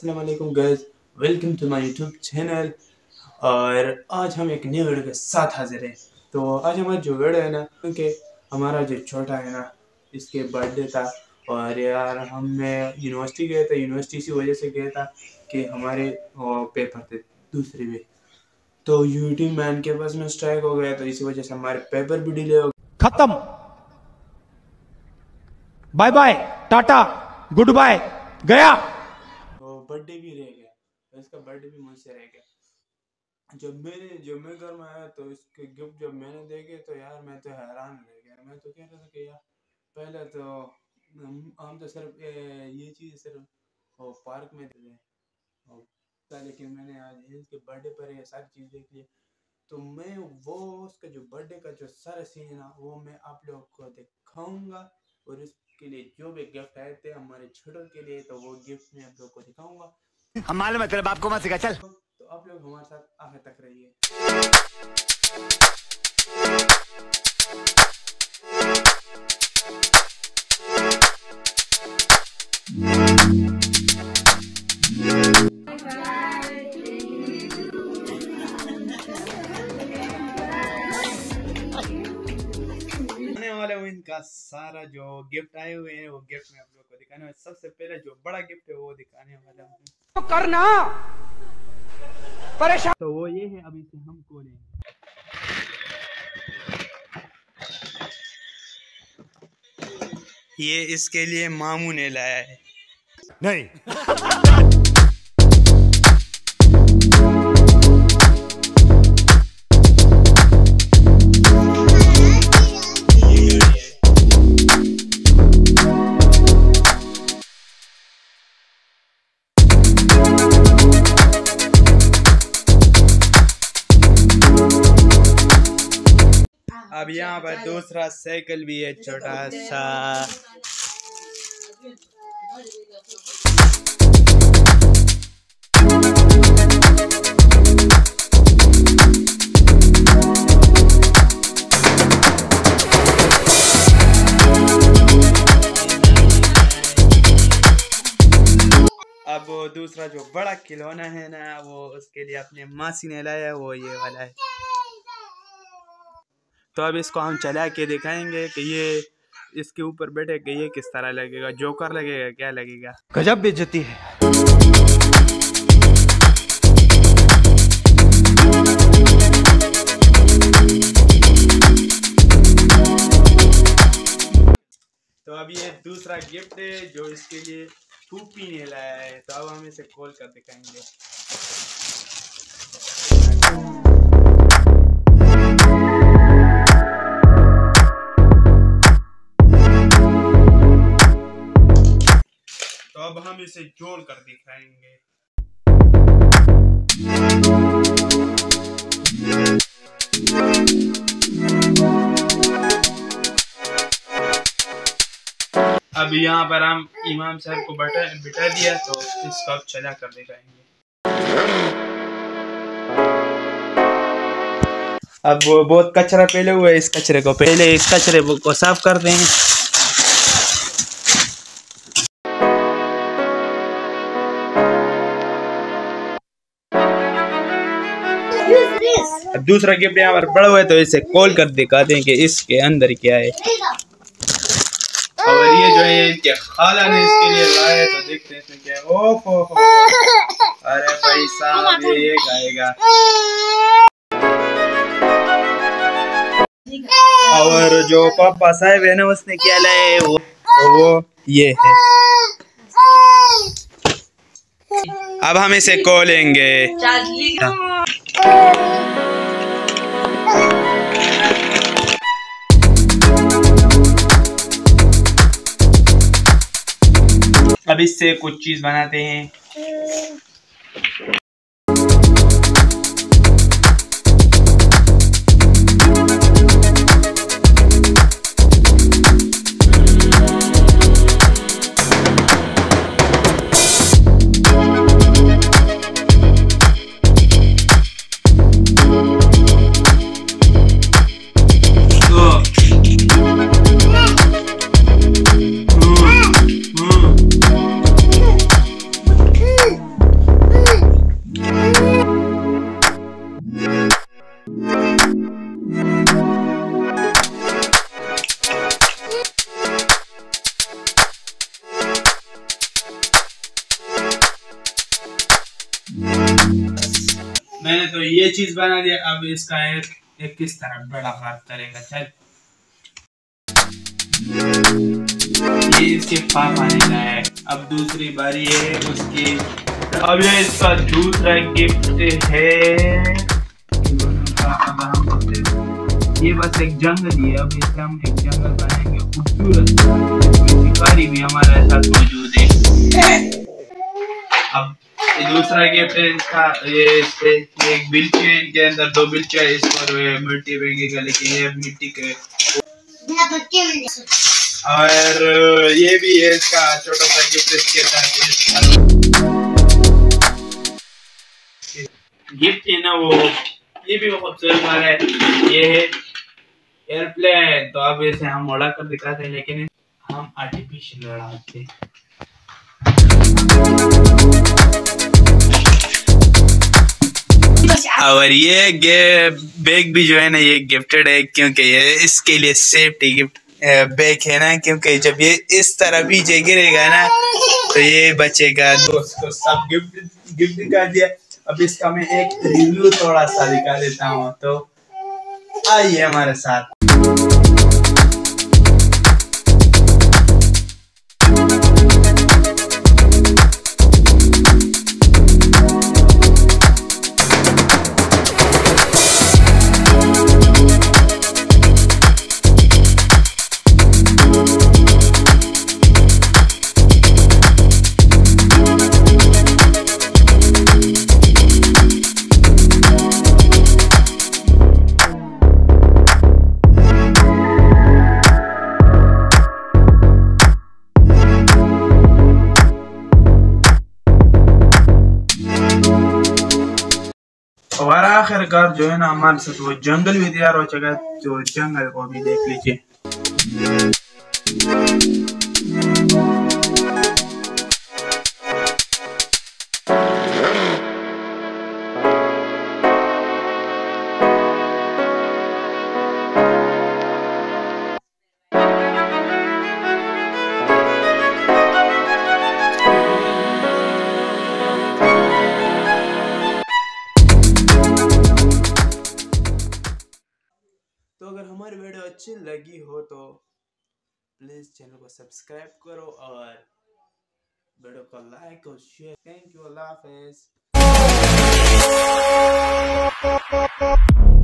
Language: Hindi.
अस्सलाम वालेकुम guys, welcome to my YouTube channel. और आज हम एक न्यू वीडियो के साथ हाजिर हैं। तो आज हमारा जो वीडियो है ना, क्योंकि हमारा जो छोटा है ना, इसके बर्थडे था और यार हमने यूनिवर्सिटी गया था। यूनिवर्सिटी इसी वजह से गया था कि हमारे पेपर थे दूसरे में, तो यूटी मैन के पास में स्ट्राइक हो गया, तो इसी वजह से हमारे पेपर भी डिले हो गए। खत्म, bye bye, tata, good bye, गया। तो बर्थडे भी रह गया, तो इसका बर्थडे भी मुझसे रह गया। जब मैं घर में आया तो इसके गिफ्ट जब मैंने देखे तो यार मैं तो हैरान रह गया। मैं तो कह रहा था कि यार पहले तो हम तो सिर्फ ये चीज़ सिर्फ पार्क में दे था, लेकिन मैंने आज इसके बर्थडे पर ये सारी चीज़ देख ली। तो मैं वो उसका जो बर्थडे का जो सारा सीन है ना, वो मैं आप लोगों को दिखाऊंगा। और इसके लिए जो भी गिफ्ट आए थे हमारे छोटों के लिए, तो वो गिफ्ट मैं आप लोगों को दिखाऊंगा। हम मालूम है तेरे बाप को मत सिखा, चल। तो आप लोग हमारे साथ आगे तक रहिए। इनका सारा जो गिफ्ट आए हुए हैं वो गिफ्ट मैं आप लोगों को दिखाने वाला। सबसे पहले जो बड़ा गिफ्ट है वो दिखाने वाला हूँ तो करना परेशान। तो वो ये है, अभी से हम खोलेंगे। ये इसके लिए मामू ने लाया है। नहीं अब यहाँ पर दूसरा साइकिल भी है छोटा सा। अब वो दूसरा जो बड़ा खिलौना है ना, वो उसके लिए अपने मासी ने लाया, वो ये वाला है। तो अब इसको हम चला के दिखाएंगे कि ये इसके ऊपर बैठे कि ये किस तरह लगेगा। जोकर लगेगा, क्या लगेगा? गजब बेइज्जती है। तो अब ये दूसरा गिफ्ट है जो इसके लिए फूफी ने लाया है। तो अब हम इसे खोल कर दिखाएंगे। तो अब हम इसे जोड़ कर दिखाएंगे। अब यहाँ पर हम इमाम साहब को बिठा दिया, तो इसको अब चला कर दिखाएंगे। अब वो बहुत कचरा फैले हुआ है, इस कचरे को साफ कर देंगे। अब दूसरा गिफ्ट यहाँ पर पड़ा हुआ है, तो इसे खोल कर दिखाते हैं कि इसके अंदर क्या है। और ये जो है इनके खाला ने इसके लिए लाया, तो देखते हैं इसमें क्या है। ओहो, अरे भाई साहब, ये खाएगा। और जो पापा साहब है ना, उसने क्या लाया है, वो ये है। अब हम इसे खोलेंगे। अब इससे कुछ चीज बनाते हैं। मैंने तो ये चीज बना दिया, अब इसका एक किस तरह बड़ा हाथ करेगा। चल ये इसके पापा ने लाया है, अब दूसरी बारी है उसकी। अब ये इसका दूसरा गिफ्ट है। ये बस एक जंगल ही है, अब इससे हम एक जंगल बनाएंगे खूबसूरत। शिकारी भी हमारे साथ मौजूद है। अब ये दूसरा गिफ्ट है इसका, ये एक बिल्ची है, इनके अंदर 2 बिल्ची है, इस पर मिट्टी फेंकेगा, लेकिन ये मिट्टी के। और ये भी है इसका छोटा सा गिफ्ट, इसके साथ गिफ्ट है ना वो, ये भी खूबसूरत वाला है। ये है एयरप्लेन, तो अब इसे हम उड़ा कर दिखाते हैं, लेकिन हम आर्टिफिशियल उड़ाते हैं। और ये बैग भी जो है ना ये गिफ्टेड है, क्योंकि ये इसके लिए सेफ्टी गिफ्ट बैग है ना, क्योंकि जब ये इस तरह पीछे गिरेगा ना तो ये बचेगा। दोस्त को सब गिफ्ट दिखा दिया, अब इसका मैं एक रिव्यू थोड़ा सा दिखा देता हूँ, तो आइए हमारे साथ। और आखिरकार जो है ना हमारे साथ वो जंगल भी तैयार हो चुका है, तो जंगल को भी देख लीजिए। तो अगर हमारी वीडियो अच्छी लगी हो तो प्लीज चैनल को सब्सक्राइब करो और वीडियो को लाइक और शेयर। थैंक यू, अल्लाह हाफिज।